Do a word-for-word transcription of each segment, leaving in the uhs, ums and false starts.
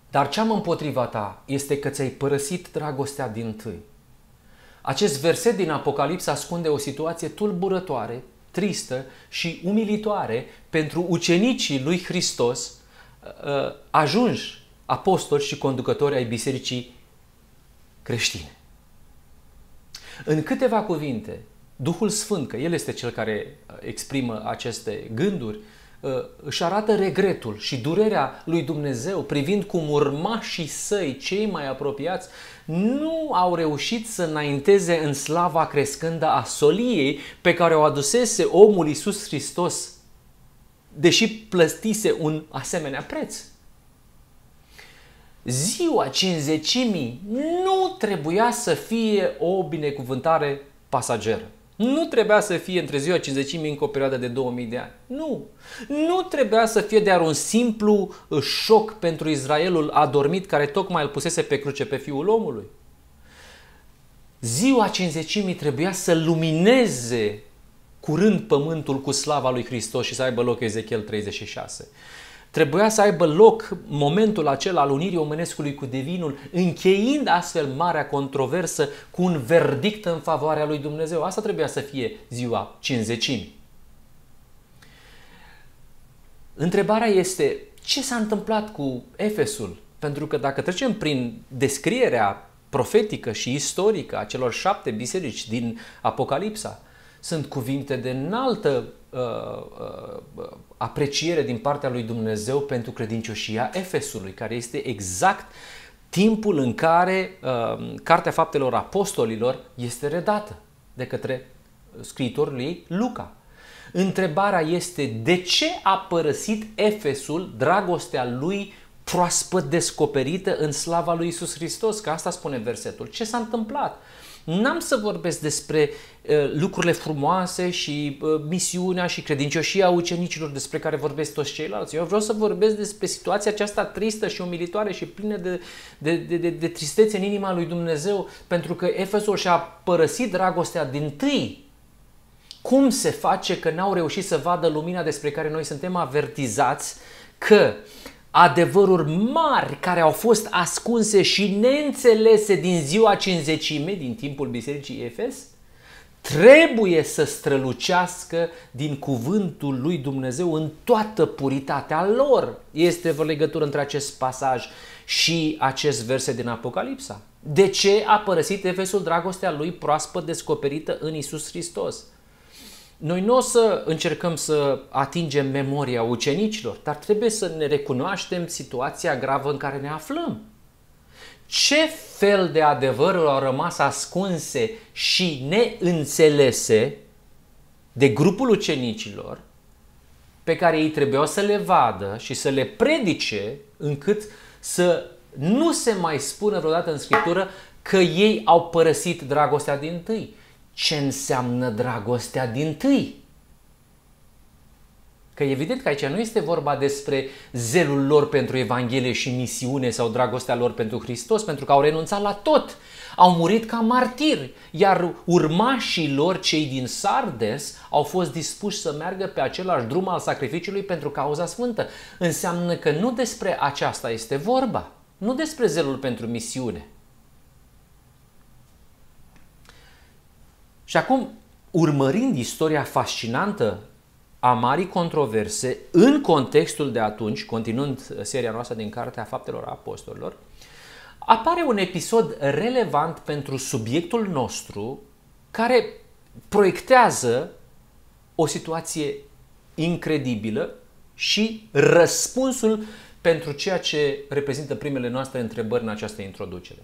Dar ce am împotriva ta este că ți-ai părăsit dragostea dintâi. Acest verset din Apocalipsa ascunde o situație tulburătoare, tristă și umilitoare pentru ucenicii lui Hristos, ajunși apostoli și conducători ai bisericii creștine. În câteva cuvinte, Duhul Sfânt, că El este Cel care exprimă aceste gânduri, își arată regretul și durerea lui Dumnezeu privind cum urmașii săi, cei mai apropiați, nu au reușit să înainteze în slava crescândă a soliei pe care o adusese omul Iisus Hristos, deși plătise un asemenea preț. Ziua Cincizecimii nu trebuia să fie o binecuvântare pasageră. Nu trebuia să fie între ziua Cincizecimii încă o perioadă de două mii de ani. Nu. Nu trebuia să fie doar un simplu șoc pentru Israelul adormit care tocmai îl pusese pe cruce pe Fiul omului. Ziua Cincizecimii trebuia să lumineze curând pământul cu slava lui Hristos și să aibă loc Ezechiel treizeci și șase. Trebuia să aibă loc momentul acela al unirii omenescului cu divinul, încheind astfel marea controversă cu un verdict în favoarea lui Dumnezeu. Asta trebuia să fie ziua Cincizecimii. Întrebarea este, ce s-a întâmplat cu Efesul? Pentru că dacă trecem prin descrierea profetică și istorică a celor șapte biserici din Apocalipsa, sunt cuvinte de înaltă uh, uh, apreciere din partea lui Dumnezeu pentru credincioșia Efesului, care este exact timpul în care uh, Cartea Faptelor Apostolilor este redată de către scriitorul ei, Luca. Întrebarea este, de ce a părăsit Efesul dragostea lui proaspăt descoperită în slava lui Iisus Hristos? Că asta spune versetul. Ce s-a întâmplat? N-am să vorbesc despre uh, lucrurile frumoase și uh, misiunea și credincioșia ucenicilor despre care vorbesc toți ceilalți. Eu vreau să vorbesc despre situația aceasta tristă și umilitoare și plină de, de, de, de, de tristețe în inima lui Dumnezeu, pentru că Efesul și-a părăsit dragostea dintâi. Cum se face că n-au reușit să vadă lumina despre care noi suntem avertizați, că adevăruri mari care au fost ascunse și neînțelese din ziua Cincizecimii, din timpul Bisericii Efes, trebuie să strălucească din cuvântul lui Dumnezeu în toată puritatea lor. Este o legătură între acest pasaj și acest verset din Apocalipsa. De ce a părăsit Efesul dragostea lui proaspăt descoperită în Iisus Hristos? Noi nu o să încercăm să atingem memoria ucenicilor, dar trebuie să ne recunoaștem situația gravă în care ne aflăm. Ce fel de adevăruri au rămas ascunse și neînțelese de grupul ucenicilor pe care ei trebuiau să le vadă și să le predice, încât să nu se mai spună vreodată în Scriptură că ei au părăsit dragostea dintâi. Ce înseamnă dragostea dintâi? Că evident că aici nu este vorba despre zelul lor pentru Evanghelie și misiune sau dragostea lor pentru Hristos, pentru că au renunțat la tot. Au murit ca martiri, iar urmașii lor, cei din Sardes, au fost dispuși să meargă pe același drum al sacrificiului pentru cauza sfântă. Înseamnă că nu despre aceasta este vorba, nu despre zelul pentru misiune. Și acum, urmărind istoria fascinantă a marii controverse în contextul de atunci, continuând seria noastră din Cartea Faptelor Apostolilor, apare un episod relevant pentru subiectul nostru care proiectează o situație incredibilă și răspunsul pentru ceea ce reprezintă primele noastre întrebări în această introducere.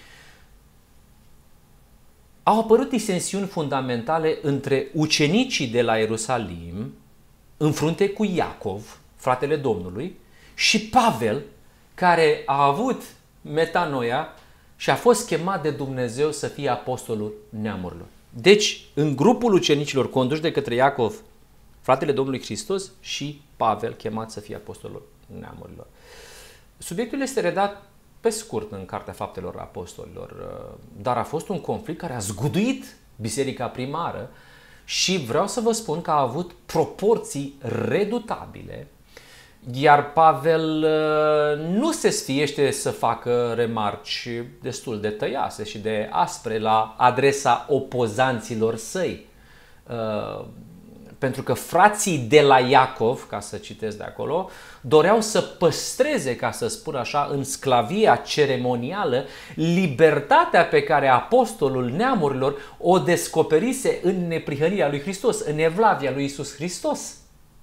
Au apărut disensiuni fundamentale între ucenicii de la Ierusalim, în frunte cu Iacov, fratele Domnului, și Pavel, care a avut metanoia și a fost chemat de Dumnezeu să fie apostolul neamurilor. Deci, în grupul ucenicilor conduși de către Iacov, fratele Domnului Hristos, și Pavel, chemat să fie apostolul neamurilor. Subiectul este redat pe scurt în Cartea Faptelor Apostolilor, dar a fost un conflict care a zguduit biserica primară și vreau să vă spun că a avut proporții redutabile, Iar Pavel nu se sfiește să facă remarci destul de tăiase și de aspre la adresa opozanților săi. Pentru că frații de la Iacov, ca să citesc de acolo, doreau să păstreze, ca să spun așa, în sclavia ceremonială, libertatea pe care apostolul neamurilor o descoperise în neprihănirea lui Hristos, în evlavia lui Iisus Hristos.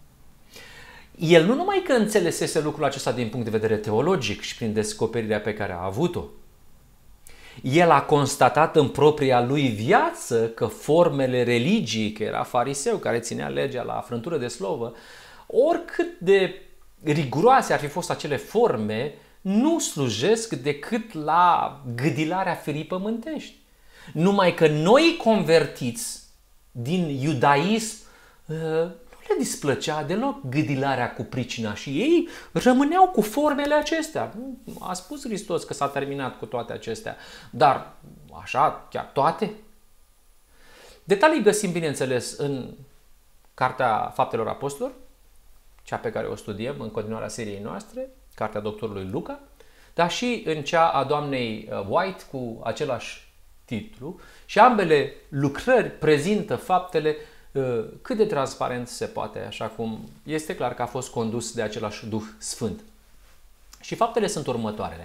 El nu numai că înțelesese lucrul acesta din punct de vedere teologic și prin descoperirea pe care a avut-o, el a constatat în propria lui viață că formele religiei, că era fariseu care ținea legea la frântură de slovă, oricât de riguroase ar fi fost acele forme, nu slujesc decât la gâdilarea firii pământești. Numai că noi convertiți din iudaism nu le displăcea deloc gâdilarea cu pricina și ei rămâneau cu formele acestea. A spus Hristos că s-a terminat cu toate acestea, dar așa, chiar toate? Detalii găsim, bineînțeles, în Cartea Faptelor Apostolilor, cea pe care o studiem în continuarea seriei noastre, Cartea doctorului Luca, dar și în cea a doamnei White cu același titlu, și ambele lucrări prezintă faptele cât de transparent se poate, așa cum este clar că a fost condus de același Duh Sfânt. Și faptele sunt următoarele.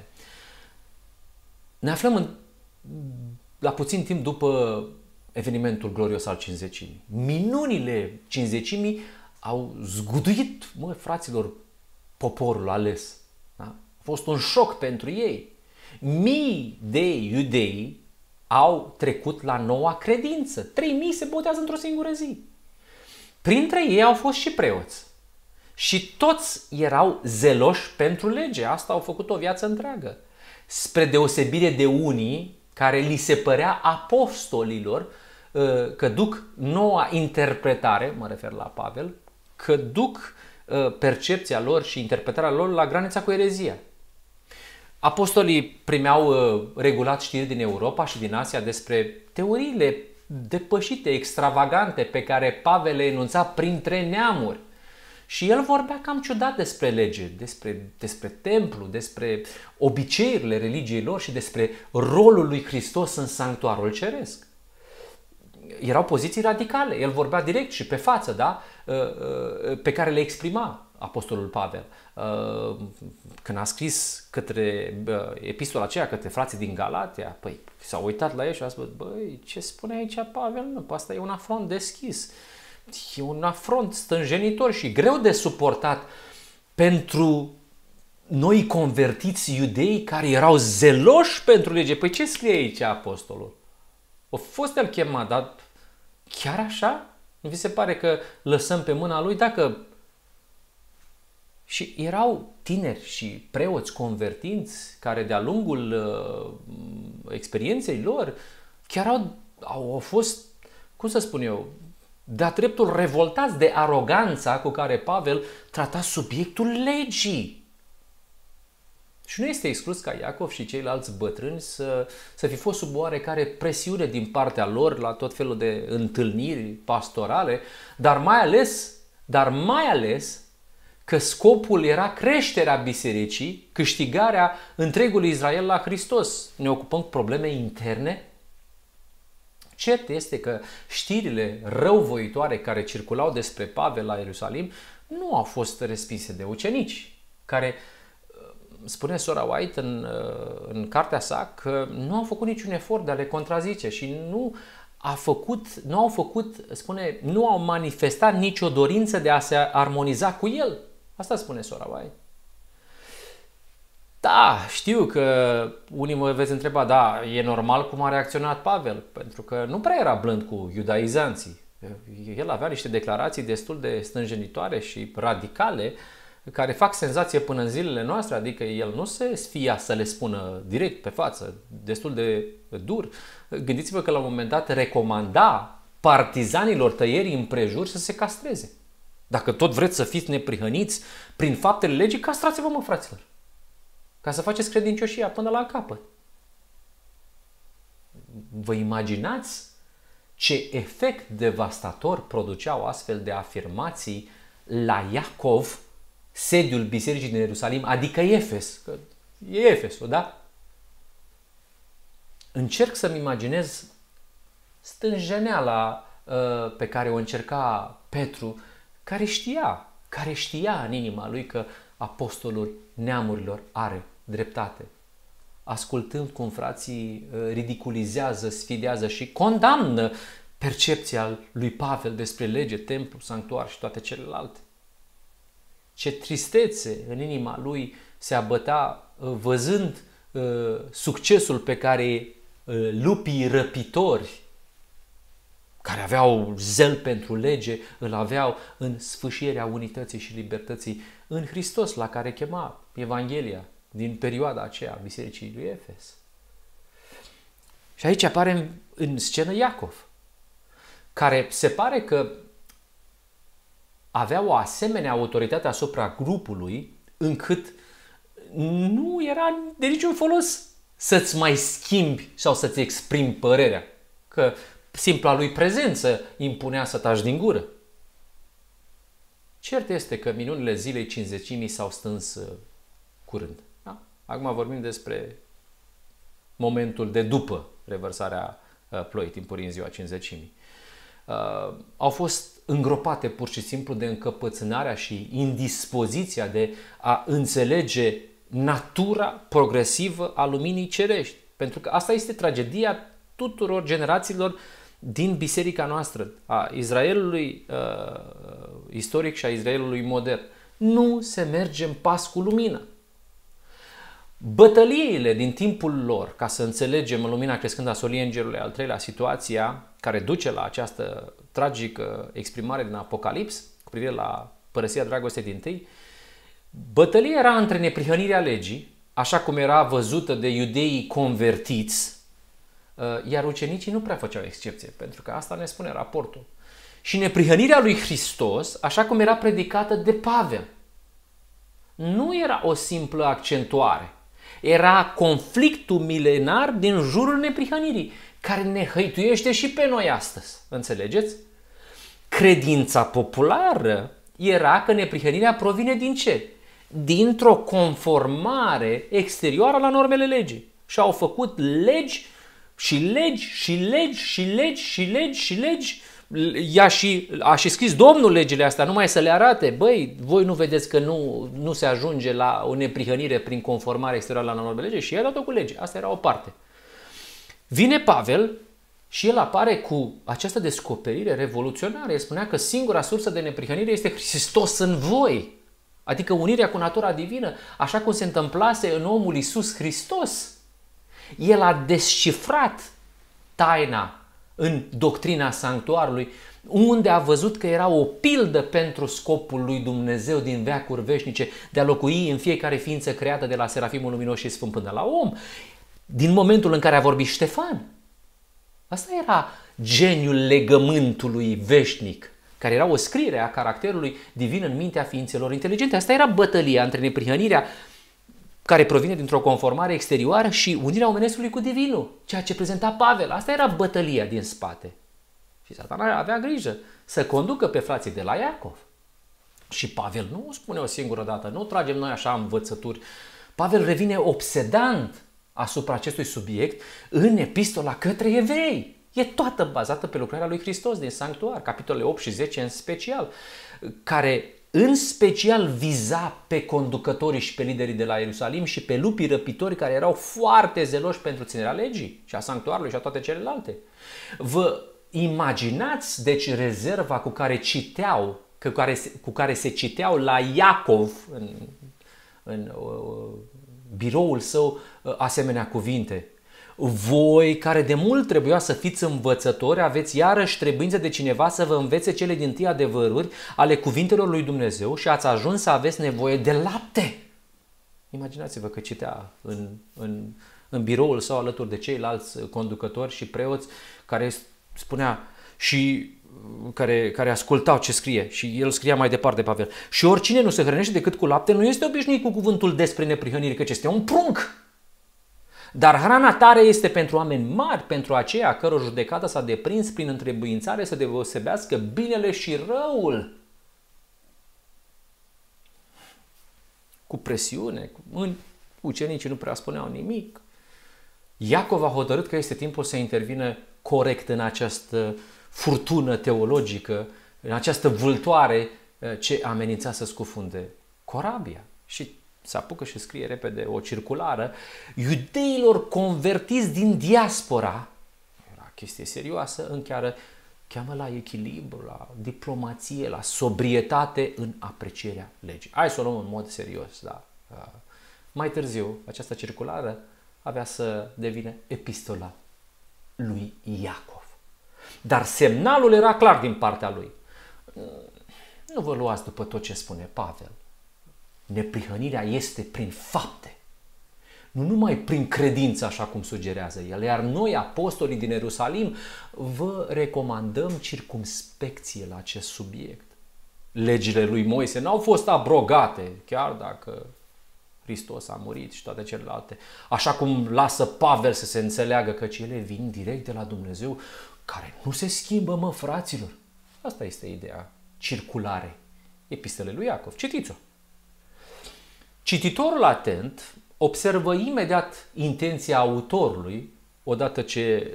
Ne aflăm în, la puțin timp după evenimentul glorios al Cincizecimii. Minunile Cincizecimii au zguduit, mă, fraților, poporul ales. Da? A fost un șoc pentru ei. Mii de iudei au trecut la noua credință. Trei mii se botează într-o singură zi. Printre ei au fost și preoți. Și toți erau zeloși pentru lege. Asta au făcut o viață întreagă. Spre deosebire de unii care li se părea apostolilor că duc noua interpretare, mă refer la Pavel, că duc percepția lor și interpretarea lor la granița cu erezia. Apostolii primeau regulat știri din Europa și din Asia despre teoriile depășite, extravagante pe care Pavel le enunța printre neamuri. Și el vorbea cam ciudat despre lege, despre, despre templu, despre obiceiurile religiei lor și despre rolul lui Hristos în sanctuarul ceresc. Erau poziții radicale, el vorbea direct și pe față, da? Pe care le exprima apostolul Pavel. Când a scris către epistola aceea către frații din Galatia, păi s-au uitat la el și a spus, băi, ce spune aici Pavel? Nu, asta e un afront deschis. E un afront stânjenitor și greu de suportat pentru noi convertiți iudei care erau zeloși pentru lege. Păi ce scrie aici apostolul? A fost el chemat, dar chiar așa? Nu vi se pare că lăsăm pe mâna lui? Dacă... Și erau tineri și preoți convertiți care de-a lungul uh, experienței lor chiar au, au, au fost, cum să spun eu, de-a dreptul revoltați de aroganța cu care Pavel trata subiectul legii. Și nu este exclus ca Iacov și ceilalți bătrâni să, să fi fost sub oarecare presiune din partea lor la tot felul de întâlniri pastorale, dar mai ales, dar mai ales că scopul era creșterea bisericii, câștigarea întregului Israel la Hristos. Ne ocupăm cu probleme interne. Cert este că știrile răuvoitoare care circulau despre Pavel la Ierusalim nu au fost respinse de ucenici, care, spune sora White în, în cartea sa, că nu au făcut niciun efort de a le contrazice și nu, a făcut, nu au făcut, spune, nu au manifestat nicio dorință de a se armoniza cu el. Asta spune sora White. Da, știu că unii mă veți întreba, da, e normal cum a reacționat Pavel, pentru că nu prea era blând cu iudaizanții. El avea niște declarații destul de stânjenitoare și radicale care fac senzație până în zilele noastre, adică el nu se sfia să le spună direct pe față, destul de dur. Gândiți-vă că la un moment dat recomanda partizanilor tăierii împrejur să se castreze. Dacă tot vreți să fiți neprihăniți prin faptele legii, castrați-vă, mă, fraților, ca să faceți credincioșia până la capăt. Vă imaginați ce efect devastator produceau astfel de afirmații la Iacov sediul bisericii din Ierusalim, adică Efes, că e Efesul, da? Încerc să-mi imaginez stânjeneala uh, pe care o încerca Petru, care știa, care știa în inima lui că apostolul neamurilor are dreptate. Ascultând cum frații uh, ridiculizează, sfidează și condamnă percepția lui Pavel despre lege, templu, sanctuar și toate celelalte. Ce tristețe în inima lui se abătea uh, văzând uh, succesul pe care uh, lupii răpitori, care aveau zel pentru lege, îl aveau în sfâșierea unității și libertății în Hristos, la care chema Evanghelia din perioada aceea bisericii lui Efes. Și aici apare în, în scenă Iacov, care se pare că avea o asemenea autoritate asupra grupului, încât nu era de niciun folos să-ți mai schimbi sau să-ți exprimi părerea, că simpla lui prezență impunea să taci din gură. Cert este că minunile zilei Cincizecimii s-au stâns uh, curând. Da? Acum vorbim despre momentul de după revărsarea uh, ploii timpurii în ziua Cincizecimii. Uh, au fost îngropate pur și simplu de încăpățânarea și indispoziția de a înțelege natura progresivă a luminii cerești. Pentru că asta este tragedia tuturor generațiilor din biserica noastră, a Israelului uh, istoric și a Israelului modern. Nu se merge în pas cu lumina. Bătăliile din timpul lor, ca să înțelegem în lumina crescând a solii îngerului al treilea, situația care duce la această tragică exprimare din Apocalips cu privire la părăsirea dragostei dintâi, bătălia era între neprihănirea legii, așa cum era văzută de iudeii convertiți, iar ucenicii nu prea făceau excepție, pentru că asta ne spune raportul. Și neprihănirea lui Hristos, așa cum era predicată de Pavel. Nu era o simplă accentuare. Era conflictul milenar din jurul neprihănirii, care ne hăituiește și pe noi astăzi. Înțelegeți? Credința populară era că neprihănirea provine din ce? Dintr-o conformare exterioară la normele legii. Și au făcut legi și legi și legi și legi și legi și legi. Ea și, a și scris Domnul legile astea numai să le arate. Băi, voi nu vedeți că nu, nu se ajunge la o neprihănire prin conformare exterioară la normele legii? Și el a dat-o cu lege. Asta era o parte. Vine Pavel și el apare cu această descoperire revoluționară. El spunea că singura sursă de neprihănire este Hristos în voi. Adică unirea cu natura divină, așa cum se întâmplase în omul Iisus Hristos. El a descifrat taina în doctrina sanctuarului, unde a văzut că era o pildă pentru scopul lui Dumnezeu din veacuri veșnice de a locui în fiecare ființă creată de la Serafimul Luminos și Sfânt până la om. Din momentul în care a vorbit Ștefan. Asta era geniul legământului veșnic, care era o scriere a caracterului divin în mintea ființelor inteligente. Asta era bătălia între neprihănirea care provine dintr-o conformare exterioară și unirea omenescului cu divinul, ceea ce prezenta Pavel. Asta era bătălia din spate. Și Satana avea grijă să conducă pe frații de la Iacov. Și Pavel nu o spune o singură dată, nu tragem noi așa învățături. Pavel revine obsedant asupra acestui subiect în epistola către evrei. E toată bazată pe lucrarea lui Hristos din sanctuar, capitolele opt și zece în special, care în special viza pe conducătorii și pe liderii de la Ierusalim și pe lupii răpitori care erau foarte zeloși pentru ținerea legii și a sanctuarului și a toate celelalte. Vă imaginați, deci, rezerva cu care citeau, cu care, cu care se citeau la Iacov în, în uh, biroul său uh, asemenea cuvinte. Voi, care de mult trebuia să fiți învățători, aveți iarăși trebuință de cineva să vă învețe cele dintâi adevăruri ale cuvintelor lui Dumnezeu și ați ajuns să aveți nevoie de lapte. Imaginați-vă că citea în, în, în biroul său alături de ceilalți conducători și preoți care spunea și care, care ascultau ce scrie și el scria mai departe, Pavel. Și oricine nu se hrănește decât cu lapte nu este obișnuit cu cuvântul despre neprihănire, căci este un prunc. Dar hrana tare este pentru oameni mari, pentru aceia căror judecată s-a deprins prin întrebuințare să deosebească binele și răul. cu presiune, în ucenicii nu prea spuneau nimic. Iacov a hotărât că este timpul să intervină corect în această furtună teologică, în această vâltoare ce amenința să scufunde corabia. Și se apucă și scrie repede o circulară iudeilor convertiți din diaspora, era chestie serioasă, încheară, cheamă la echilibru, la diplomație, la sobrietate în aprecierea legii. Hai să o luăm în mod serios, da. Mai târziu, această circulară avea să devină epistola lui Iacov. Dar semnalul era clar din partea lui. Nu vă luați după tot ce spune Pavel. Neprihănirea este prin fapte, nu numai prin credință, așa cum sugerează el. Iar noi, apostolii din Ierusalim, vă recomandăm circumspecție la acest subiect. Legile lui Moise n-au fost abrogate, chiar dacă Hristos a murit și toate celelalte. Așa cum lasă Pavel să se înțeleagă că ele vin direct de la Dumnezeu, care nu se schimbă, mă, fraților. Asta este ideea circulare epistolei lui Iacov. Citiți-o. Cititorul atent observă imediat intenția autorului, odată ce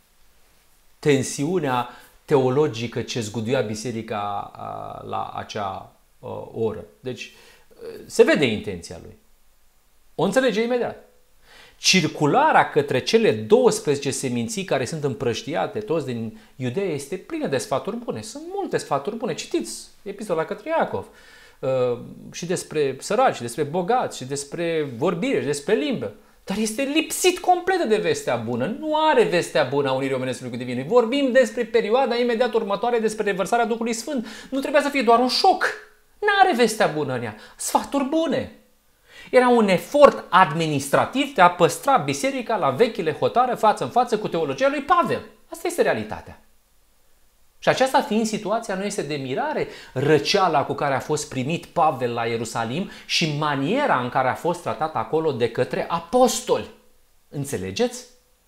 tensiunea teologică ce zguduia biserica la acea oră. Deci se vede intenția lui. O înțelege imediat. Circularea către cele douăsprezece seminții care sunt împrăștiate, toți din Iudeea, este plină de sfaturi bune. Sunt multe sfaturi bune. Citiți epistola către Iacov. Uh, și despre săraci, și despre bogați, și despre vorbire, și despre limbă. Dar este lipsit complet de vestea bună. Nu are vestea bună a unirii omenescului cu divinul. Vorbim despre perioada imediat următoare, despre revărsarea Duhului Sfânt. Nu trebuia să fie doar un șoc. N-are vestea bună în ea. Sfaturi bune. Era un efort administrativ de a păstra biserica la vechile hotare față în față cu teologia lui Pavel. Asta este realitatea. Și aceasta fiind situația, nu este de mirare răceala cu care a fost primit Pavel la Ierusalim și maniera în care a fost tratat acolo de către apostoli. Înțelegeți?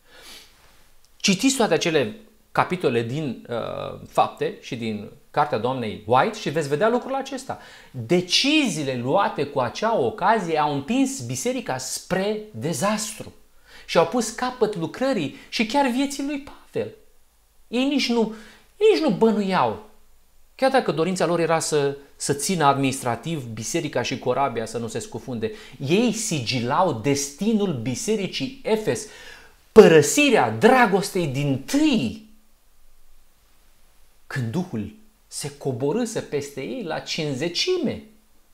Citiți toate acele capitole din uh, Fapte și din Cartea doamnei White și veți vedea lucrul acesta. Deciziile luate cu acea ocazie au împins biserica spre dezastru și au pus capăt lucrării și chiar vieții lui Pavel. Ei nici nu, nici nu bănuiau. Chiar dacă dorința lor era să, să țină administrativ biserica și corabia să nu se scufunde, ei sigilau destinul bisericii Efes, părăsirea dragostei dintâi, când Duhul se coborâse peste ei la cincizecime.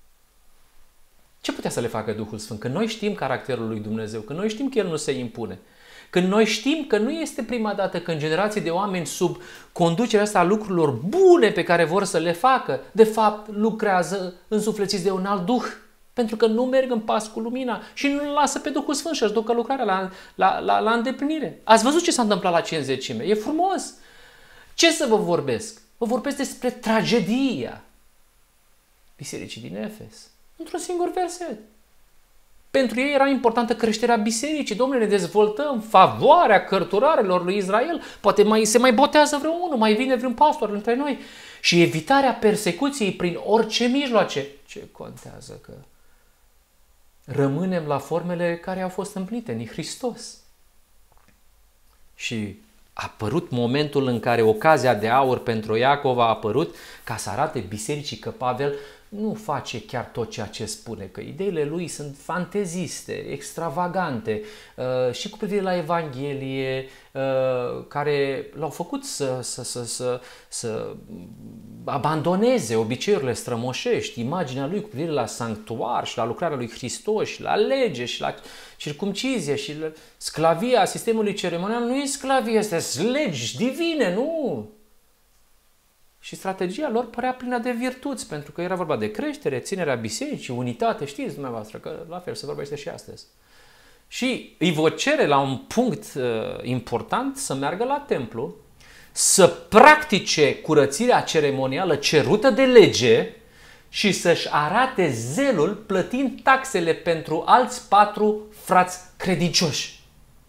Ce putea să le facă Duhul Sfânt? Când noi știm caracterul lui Dumnezeu, când noi știm că El nu se impune, când noi știm că nu este prima dată când generații de oameni sub conducerea asta a lucrurilor bune pe care vor să le facă, de fapt lucrează însuflețiți de un alt Duh, pentru că nu merg în pas cu lumina și nu lasă pe Duhul Sfânt și-și ducă lucrarea la, la, la, la îndeplinire. Ați văzut ce s-a întâmplat la cincizecime? E frumos! Ce să vă vorbesc? Vă vorbesc despre tragedia bisericii din Efes. Într-un singur verset. Pentru ei era importantă creșterea bisericii. Domnule, ne dezvoltăm favoarea cărturarelor lui Israel. Poate mai, se mai botează vreo unul, mai vine vreun pastor între noi. Și evitarea persecuției prin orice mijloace. Ce contează că rămânem la formele care au fost împlinite în Hristos. Și a apărut momentul în care ocazia de aur pentru Iacov a apărut ca să arate bisericii că Pavel nu face chiar tot ceea ce spune, că ideile lui sunt fanteziste, extravagante uh, și cu privire la Evanghelie, uh, care l-au făcut să, să, să, să, să abandoneze obiceiurile strămoșești, imaginea lui cu privire la sanctuar și la lucrarea lui Hristos și la lege și la circumcizie și la sclavia sistemului ceremonial. Nu e sclavie, este legi divine, nu! Și strategia lor părea plină de virtuți, pentru că era vorba de creștere, ținerea bisericii, unitate, știți dumneavoastră că la fel se vorbește și astăzi. Și îi vor cere la un punct uh, important să meargă la templu, să practice curățirea ceremonială cerută de lege și să-și arate zelul plătind taxele pentru alți patru frați credincioși.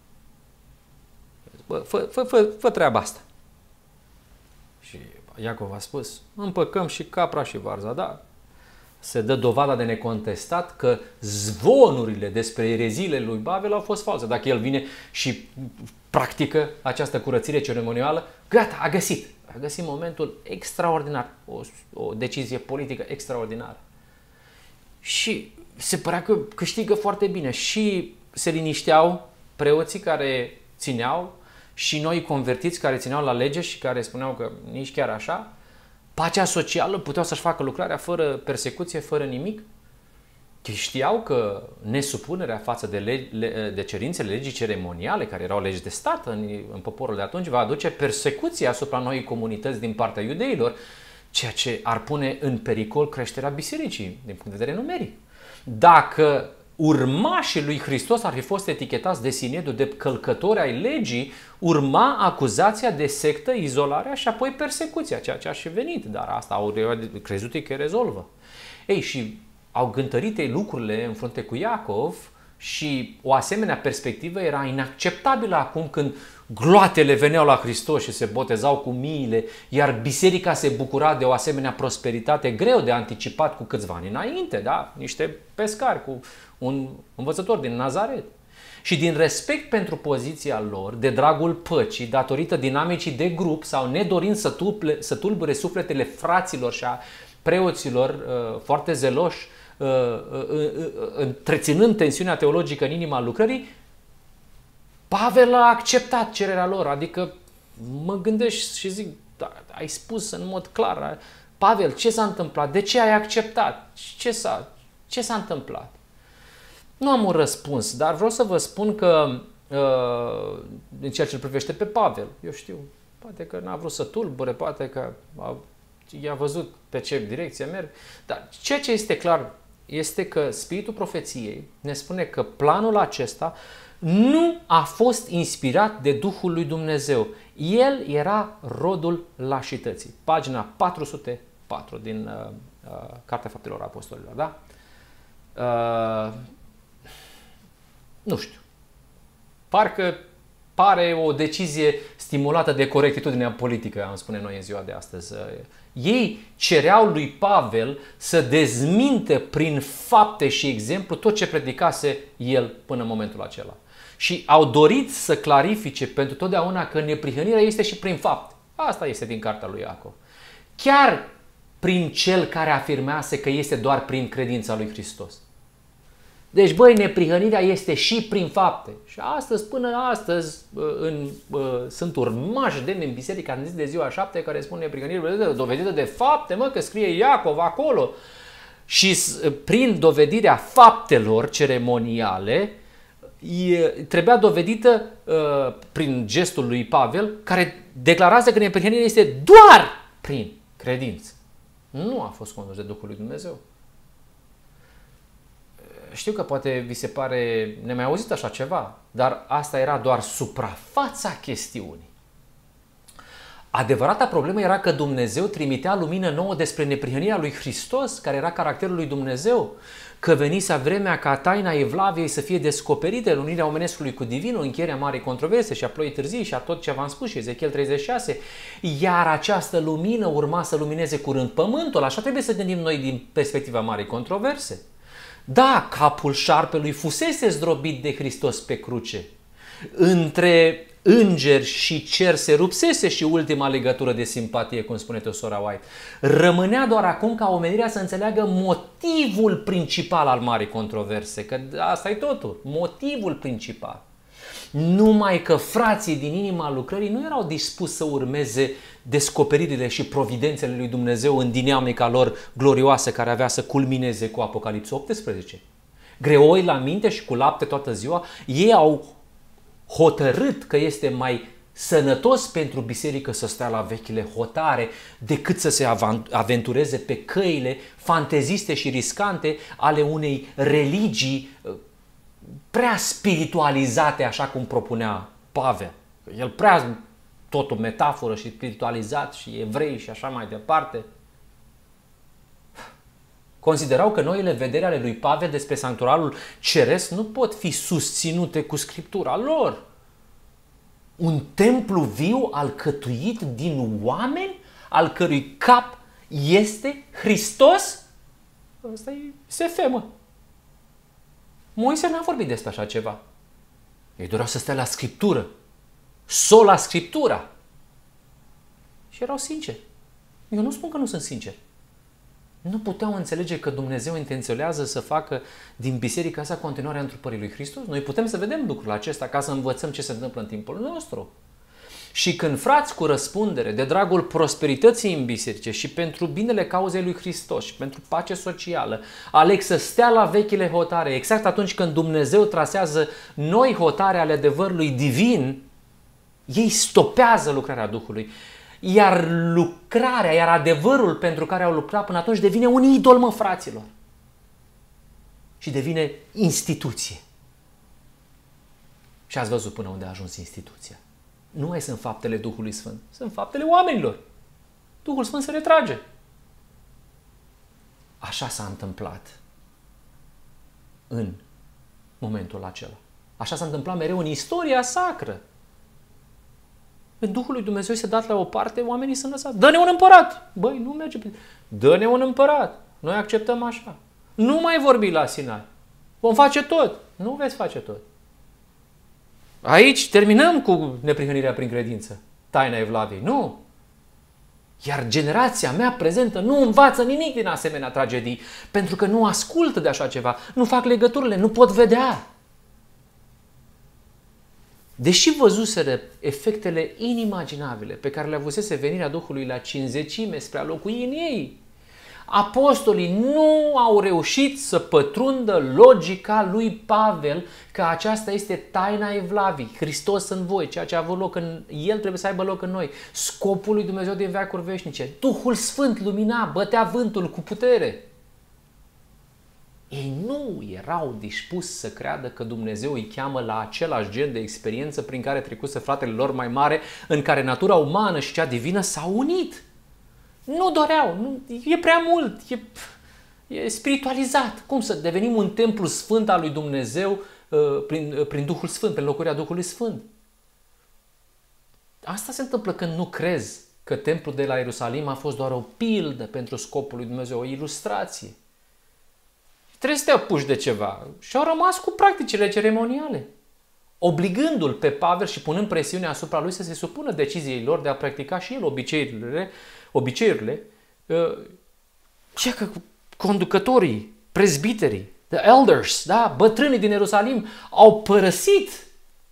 Bă, fă, fă, fă, fă treaba asta. Și Iacov a spus, împăcăm și capra și varza, da. se dă dovada de necontestat că zvonurile despre ereziile lui Pavel au fost false. Dacă el vine și practică această curățire ceremonială, gata, a găsit. A găsit momentul extraordinar, o, o decizie politică extraordinară. Și se părea că câștigă foarte bine. Și se linișteau preoții care țineau și noi convertiți care țineau la lege și care spuneau că nici chiar așa. Pacea socială, puteau să-și facă lucrarea fără persecuție, fără nimic. Știau că nesupunerea față de, lege, de cerințele legii ceremoniale, care erau legi de stat în, în poporul de atunci, va aduce persecuție asupra noii comunități din partea iudeilor, ceea ce ar pune în pericol creșterea bisericii din punct de vedere numeric. Dacă urmașii lui Hristos ar fi fost etichetați de Sinedul de călcători ai legii, urma acuzația de sectă, izolarea și apoi persecuția, ceea ce a și venit, dar asta au crezut că rezolvă. Ei, și au gântărit ei lucrurile în frunte cu Iacov și o asemenea perspectivă era inacceptabilă acum când gloatele veneau la Hristos și se botezau cu miile, iar biserica se bucura de o asemenea prosperitate greu de anticipat cu câțiva ani înainte, da? Niște pescari cu un învățător din Nazaret. Și din respect pentru poziția lor, de dragul păcii, datorită dinamicii de grup sau nedorind să, tuple, să tulbure sufletele fraților și a preoților uh, foarte zeloși, uh, uh, uh, întreținând tensiunea teologică în inima lucrării, Pavel a acceptat cererea lor, adică mă gândesc și zic, da, ai spus în mod clar, Pavel, ce s-a întâmplat? De ce ai acceptat? Ce s-a, ce s-a întâmplat? Nu am un răspuns, dar vreau să vă spun că uh, în ceea ce îl privește pe Pavel, eu știu, poate că n-a vrut să tulbure, poate că a, i-a văzut pe ce direcție merg, dar ceea ce este clar este că Spiritul Profeției ne spune că planul acesta nu a fost inspirat de Duhul lui Dumnezeu. El era rodul lașității. Pagina patru sute patru din uh, uh, Cartea Faptelor Apostolilor. Da? Uh, nu știu. Parcă pare o decizie stimulată de corectitudinea politică, am spune noi în ziua de astăzi. Ei cereau lui Pavel să dezminte prin fapte și exemplu tot ce predicase el până în momentul acela. Și au dorit să clarifice pentru totdeauna că neprihănirea este și prin fapt. Asta este din cartea lui Iacov. Chiar prin cel care afirmease că este doar prin credința lui Hristos. Deci, băi, neprihănirea este și prin fapte. Și astăzi, până astăzi, în, sunt urmași de în biserica în zi de ziua șapte care spun neprihănirea dovedită de fapte, mă, că scrie Iacov acolo. Și prin dovedirea faptelor ceremoniale, trebuia dovedită uh, prin gestul lui Pavel, care declarează că neprihănirea este doar prin credință. Nu a fost condus de Duhul lui Dumnezeu. Știu că poate vi se pare nemai auzit așa ceva, dar asta era doar suprafața chestiunii. Adevărata problemă era că Dumnezeu trimitea lumină nouă despre neprihănirea lui Hristos, care era caracterul lui Dumnezeu, că venise vremea ca taina Evlaviei să fie descoperită în unirea omenescului cu divinul, încheierea marii controverse și a ploii târzii și a tot ce v-am spus și Ezechiel treizeci și șase, iar această lumină urma să lumineze curând pământul. Așa trebuie să gândim noi din perspectiva marii controverse. Da, capul șarpelui fusese zdrobit de Hristos pe cruce. Între îngeri și cer se rupsese și ultima legătură de simpatie, cum spune Teosora White. Rămânea doar acum ca omenirea să înțeleagă motivul principal al marii controverse, că asta e totul, motivul principal. Numai că frații din inima lucrării nu erau dispuși să urmeze descoperirile și providențele lui Dumnezeu în dinamica lor glorioasă care avea să culmineze cu Apocalipsa optsprezece. Greoi la minte și cu lapte toată ziua, ei au hotărât că este mai sănătos pentru biserică să stea la vechile hotare decât să se aventureze pe căile fanteziste și riscante ale unei religii prea spiritualizate, așa cum propunea Pavel. El prea totul metaforă și spiritualizat și evrei și așa mai departe. Considerau că noile vederi ale lui Pavel despre sanctuarul ceresc nu pot fi susținute cu scriptura lor. Un templu viu alcătuit din oameni, al cărui cap este Hristos? Asta e S F, mă. Moise n-a vorbit despre așa ceva. Ei doreau să stea la Scriptură. Sola Scriptura. Și erau sinceri. Eu nu spun că nu sunt sinceri. Nu puteau înțelege că Dumnezeu intenționează să facă din biserica asta continuarea întrupării lui Hristos. Noi putem să vedem lucrul acesta ca să învățăm ce se întâmplă în timpul nostru. Și când frați cu răspundere, de dragul prosperității în biserice și pentru binele cauzei lui Hristos și pentru pace socială, aleg să stea la vechile hotare, exact atunci când Dumnezeu trasează noi hotare ale adevărului divin, ei stopează lucrarea Duhului. Iar lucrarea, iar adevărul pentru care au lucrat până atunci devine un idol, mă, fraților. Și devine instituție. Și ați văzut până unde a ajuns instituția. Nu mai sunt faptele Duhului Sfânt, sunt faptele oamenilor. Duhul Sfânt se retrage. Așa s-a întâmplat în momentul acela. Așa s-a întâmplat mereu în istoria sacră. Când Duhul lui Dumnezeu se dat la o parte, oamenii sunt lăsați. Dă-ne un împărat! Băi, nu merge. Dă-ne un împărat! Noi acceptăm așa. Nu mai vorbi la Sinai. Vom face tot. Nu veți face tot. Aici terminăm cu neprihănirea prin credință. Taina Evlaviei. Nu! Iar generația mea prezentă nu învață nimic din asemenea tragedii, pentru că nu ascultă de așa ceva, nu fac legăturile, nu pot vedea. Deși văzuseră efectele inimaginabile pe care le avusese venirea Duhului la cincizecime spre a locui în ei, apostolii nu au reușit să pătrundă logica lui Pavel că aceasta este taina Evlaviei, Hristos în voi, ceea ce a avut loc în El trebuie să aibă loc în noi, scopul lui Dumnezeu din veacuri veșnice. Duhul Sfânt lumina, bătea vântul cu putere. Ei nu erau dispuși să creadă că Dumnezeu îi cheamă la același gen de experiență prin care trecuse fratele lor mai mare, în care natura umană și cea divină s-au unit. Nu doreau, nu, e prea mult, e, e spiritualizat. Cum să devenim un templu sfânt al lui Dumnezeu uh, prin, uh, prin Duhul Sfânt, prin locuirea Duhului Sfânt? Asta se întâmplă când nu crezi că templul de la Ierusalim a fost doar o pildă pentru scopul lui Dumnezeu, o ilustrație. Trebuie să te apuci de ceva. Și au rămas cu practicile ceremoniale, obligându-l pe Pavel și punând presiune asupra lui să se supună deciziei lor de a practica și el obiceiurile, obiceiurile ce că conducătorii, prezbiterii, the elders, da, bătrânii din Ierusalim au părăsit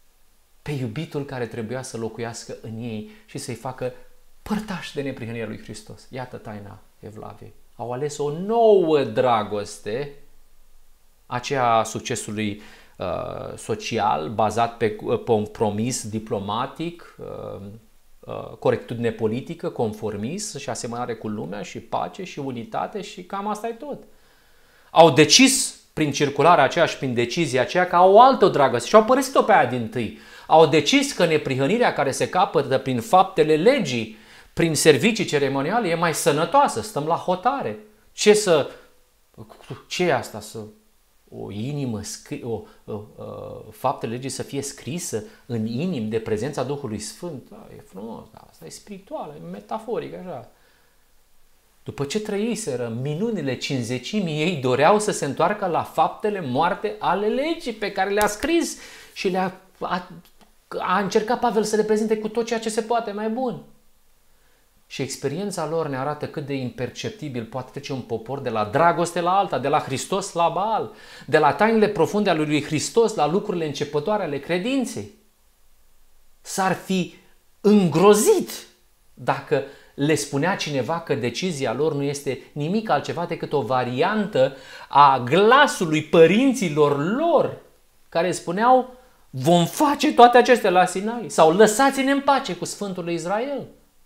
pe iubitul care trebuia să locuiască în ei și să-i facă părtași de neprihănirea lui Hristos. Iată taina Evlaviei. Au ales o nouă dragoste, aceea a succesului uh, social, bazat pe uh, compromis diplomatic, uh, uh, corectitudine politică, conformism și asemănare cu lumea și pace și unitate și cam asta e tot. Au decis prin circularea aceea și prin decizia aceea că au o altă dragoste și au părăsit-o pe aia dintâi. Au decis că neprihănirea care se capătă prin faptele legii, prin servicii ceremoniale, e mai sănătoasă, stăm la hotare. Ce să... Ce e asta? Să... O inimă, scri, o, o, o, faptele legii să fie scrisă în inim de prezența Duhului Sfânt. Da, e frumos, da, asta e spiritual, e metaforic, așa. După ce trăiseră minunile cincizecimii, ei doreau să se întoarcă la faptele moarte ale legii pe care le-a scris și le-a a, a încercat Pavel să le prezinte cu tot ceea ce se poate mai bun. Și experiența lor ne arată cât de imperceptibil poate trece un popor de la dragoste la alta, de la Hristos la Baal, de la tainele profunde ale lui Hristos la lucrurile începătoare ale credinței. S-ar fi îngrozit dacă le spunea cineva că decizia lor nu este nimic altceva decât o variantă a glasului părinților lor, care spuneau: vom face toate acestea la Sinai, sau lăsați-ne în pace cu Sfântul lui Israel.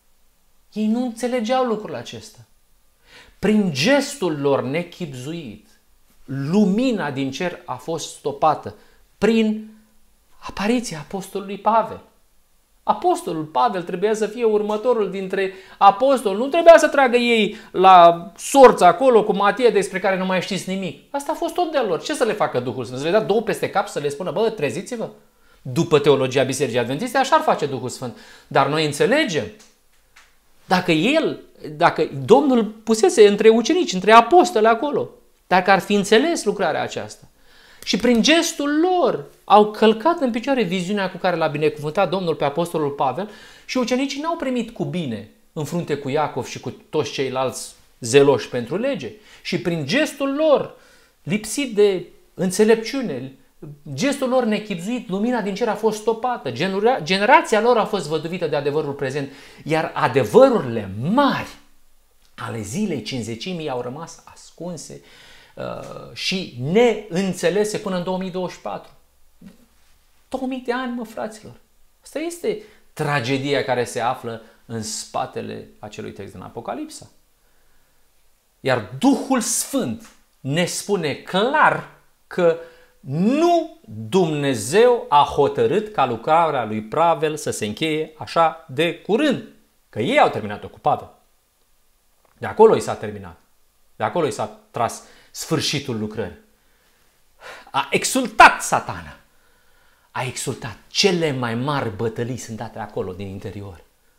Ei nu înțelegeau lucrul acesta. Prin gestul lor nechibzuit, lumina din cer a fost stopată prin apariția apostolului Pavel. Apostolul Pavel trebuia să fie următorul dintre apostoli. Nu trebuia să tragă ei la sorți acolo cu Matie despre care nu mai știți nimic. Asta a fost tot de lor. Ce să le facă Duhul Sfânt? Să le dea două peste cap să le spună: bă, treziți-vă? După teologia Bisericii Adventiste așa ar face Duhul Sfânt. Dar noi înțelegem. Dacă el, dacă Domnul pusese între ucenici, între apostoli acolo, dacă ar fi înțeles lucrarea aceasta. Și prin gestul lor au călcat în picioare viziunea cu care l-a binecuvântat Domnul pe apostolul Pavel și ucenicii n-au primit cu bine în frunte cu Iacov și cu toți ceilalți zeloși pentru lege. Și prin gestul lor, lipsit de înțelepciune, gestul lor nechibzuit, lumina din cer a fost stopată, genera generația lor a fost văduvită de adevărul prezent, iar adevărurile mari ale zilei cinzecimii au rămas ascunse uh, și neînțelese până în două mii douăzeci și patru. două mii de ani, mă, fraților! Asta este tragedia care se află în spatele acelui text din Apocalipsa. Iar Duhul Sfânt ne spune clar că nu Dumnezeu a hotărât ca lucrarea lui Pavel să se încheie așa de curând. Că ei au terminat-o cu Pavel. De acolo i s-a terminat. De acolo i s-a tras sfârșitul lucrării. A exultat Satana. A exultat. Cele mai mari bătălii sunt date acolo, din interior.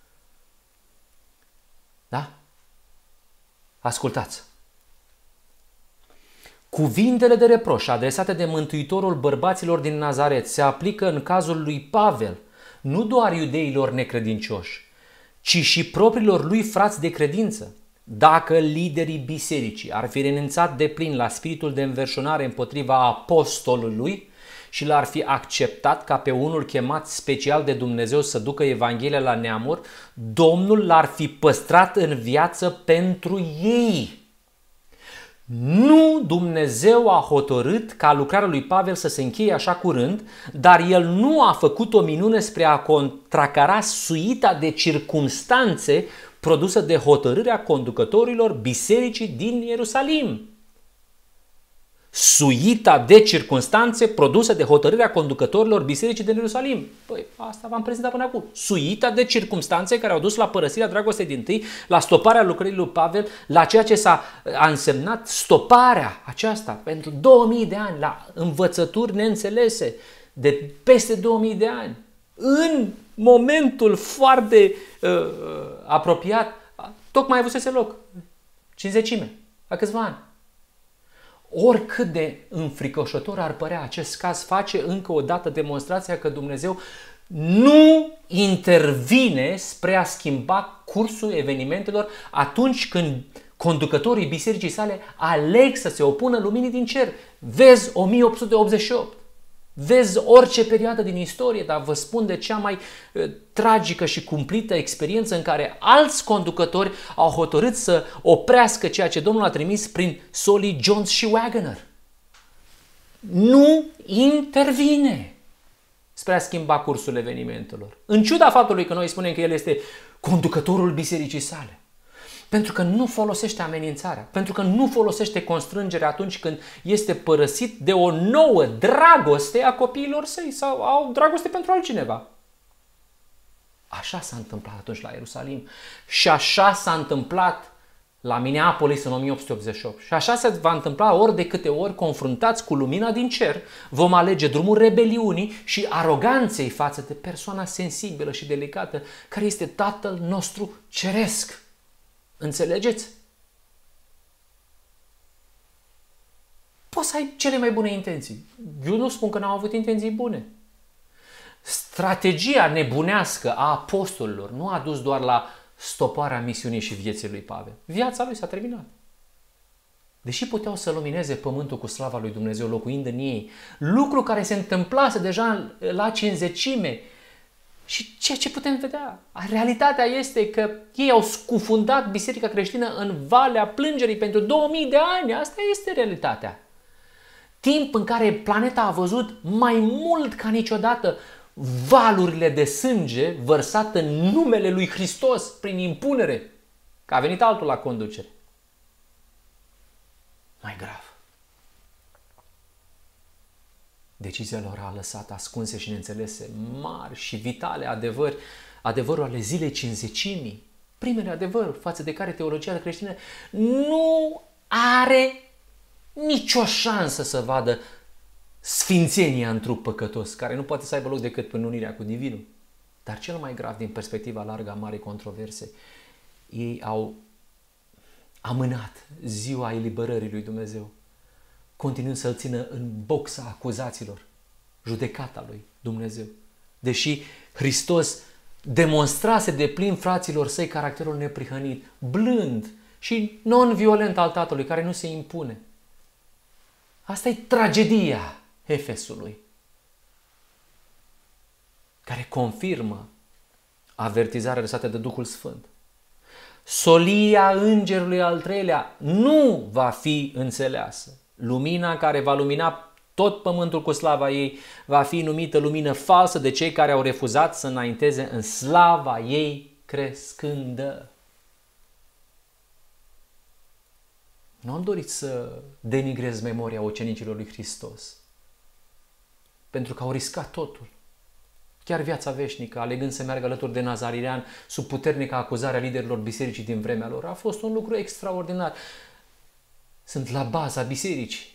Da? Ascultați. Cuvintele de reproș adresate de Mântuitorul bărbaților din Nazaret se aplică în cazul lui Pavel, nu doar iudeilor necredincioși, ci și propriilor lui frați de credință. Dacă liderii bisericii ar fi renunțat de plin la spiritul de înverșunare împotriva apostolului și l-ar fi acceptat ca pe unul chemat special de Dumnezeu să ducă Evanghelia la neamuri, Domnul l-ar fi păstrat în viață pentru ei. Nu Dumnezeu a hotărât ca lucrarea lui Pavel să se încheie așa curând, dar el nu a făcut o minune spre a contracara suita de circumstanțe produsă de hotărârea conducătorilor bisericii din Ierusalim. Suita de circumstanțe produsă de hotărârea conducătorilor bisericii din Ierusalim. Păi, asta v-am prezentat până acum. Suita de circumstanțe care au dus la părăsirea dragostei dintâi, la stoparea lucrării lui Pavel, la ceea ce s-a a însemnat stoparea aceasta pentru două mii de ani, la învățături neînțelese de peste două mii de ani. În momentul foarte uh, apropiat, tocmai avusese loc cinzecime, la câțiva ani. Oricât de înfricoșător ar părea acest caz, face încă o dată demonstrația că Dumnezeu nu intervine spre a schimba cursul evenimentelor atunci când conducătorii bisericii sale aleg să se opună luminii din cer. Vezi o mie opt sute optzeci și opt. Vezi orice perioadă din istorie, dar vă spun de cea mai uh, tragică și cumplită experiență în care alți conducători au hotărât să oprească ceea ce Domnul a trimis prin solii Jones și Wagner. Nu intervine spre a schimba cursul evenimentelor. În ciuda faptului că noi spunem că el este conducătorul bisericii sale. Pentru că nu folosește amenințarea, pentru că nu folosește constrângerea atunci când este părăsit de o nouă dragoste a copiilor săi sau au dragoste pentru altcineva. Așa s-a întâmplat atunci la Ierusalim și așa s-a întâmplat la Minneapolis în o mie opt sute optzeci și opt. Și așa se va întâmpla ori de câte ori confruntați cu lumina din cer, vom alege drumul rebeliunii și aroganței față de persoana sensibilă și delicată care este Tatăl nostru ceresc. Înțelegeți? Poți să ai cele mai bune intenții. Eu nu spun că n-au avut intenții bune. Strategia nebunească a apostolilor nu a dus doar la stoparea misiunii și vieții lui Pavel. Viața lui s-a terminat. Deși puteau să lumineze pământul cu slava lui Dumnezeu locuind în ei, lucru care se întâmplase deja la cinzecime. Și ceea ce putem vedea, realitatea este că ei au scufundat biserica creștină în valea plângerii pentru două mii de ani. Asta este realitatea. Timp în care planeta a văzut mai mult ca niciodată valurile de sânge vărsate în numele lui Hristos prin impunere, că a venit altul la conducere. Mai grav. Decizia lor a lăsat ascunse și neînțelese mari și vitale adevări, adevărul ale zilei cinzecimii, primele adevăruri față de care teologia creștină nu are nicio șansă să vadă sfințenia în trup păcătos, care nu poate să aibă loc decât prin unirea cu Divinul. Dar cel mai grav din perspectiva largă a marii controverse, ei au amânat ziua eliberării lui Dumnezeu. continuând să-l țină în boxa acuzaților, judecata lui Dumnezeu. Deși Hristos demonstrase de plin fraților săi caracterul neprihănit, blând și non-violent al Tatălui, care nu se impune. Asta e tragedia Efesului, care confirmă avertizarea lăsată de Duhul Sfânt. Solia îngerului al treilea nu va fi înțeleasă. Lumina care va lumina tot pământul cu slava ei va fi numită lumină falsă de cei care au refuzat să înainteze în slava ei crescândă. Nu am dorit să denigrez memoria ucenicilor lui Hristos, pentru că au riscat totul. Chiar viața veșnică, alegând să meargă alături de Nazarilean sub puternica acuzare a liderilor bisericii din vremea lor, a fost un lucru extraordinar. Sunt la baza bisericii.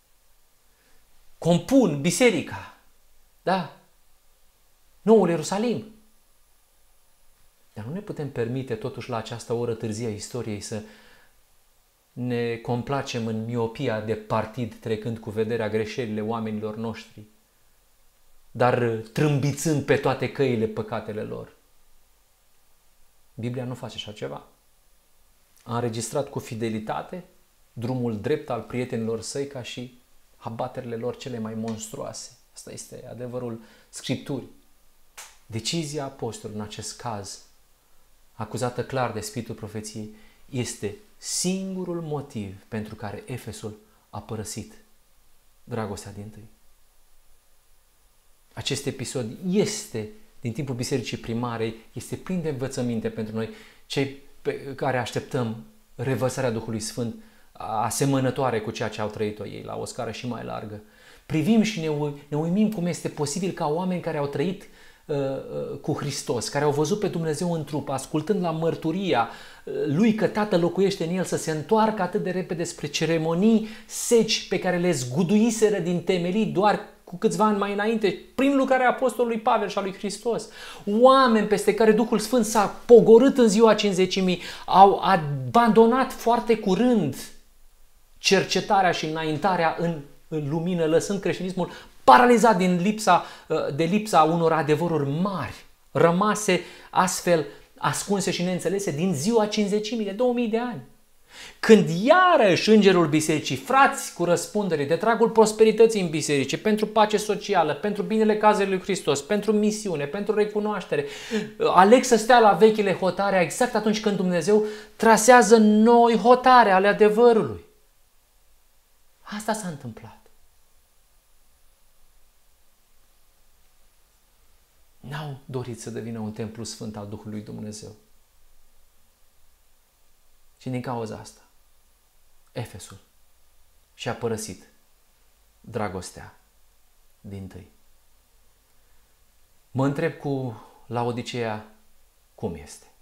Compun biserica. Da. Noul Ierusalim. Dar nu ne putem permite totuși la această oră târzie a istoriei să ne complacem în miopia de partid, trecând cu vederea greșelile oamenilor noștri, dar trâmbițând pe toate căile păcatele lor. Biblia nu face așa ceva. A înregistrat cu fidelitate drumul drept al prietenilor săi ca și abaterile lor cele mai monstruoase. Asta este adevărul Scripturii. Decizia apostolului în acest caz, acuzată clar de spiritul profeției, este singurul motiv pentru care Efesul a părăsit dragostea dintâi. Acest episod este, din timpul bisericii primare, este plin de învățăminte pentru noi, cei pe care așteptăm revărsarea Duhului Sfânt asemănătoare cu ceea ce au trăit-o ei, la o scară și mai largă. Privim și ne, ne uimim cum este posibil ca oameni care au trăit uh, uh, cu Hristos, care au văzut pe Dumnezeu în trup, ascultând la mărturia uh, Lui că Tatăl locuiește în El, să se întoarcă atât de repede spre ceremonii seci pe care le zguduiseră din temelii doar cu câțiva ani mai înainte, prin lucrarea apostolului Pavel și a lui Hristos. Oameni peste care Duhul Sfânt s-a pogorât în ziua cincizecimii, au abandonat foarte curând cercetarea și înaintarea în, în lumină, lăsând creștinismul paralizat din lipsa, de lipsa unor adevăruri mari, rămase astfel ascunse și neînțelese din ziua cincizecimii de două mii de ani. Când iarăși îngerul bisericii, frați cu răspundere de dragul prosperității în biserice, pentru pace socială, pentru binele casei lui Hristos, pentru misiune, pentru recunoaștere, aleg să stea la vechile hotare exact atunci când Dumnezeu trasează noi hotare ale adevărului. Asta s-a întâmplat. N-au dorit să devină un templu sfânt al Duhului Dumnezeu. Și din cauza asta, Efesul și-a părăsit dragostea dintâi. Mă întreb cu Laodiceea cum este.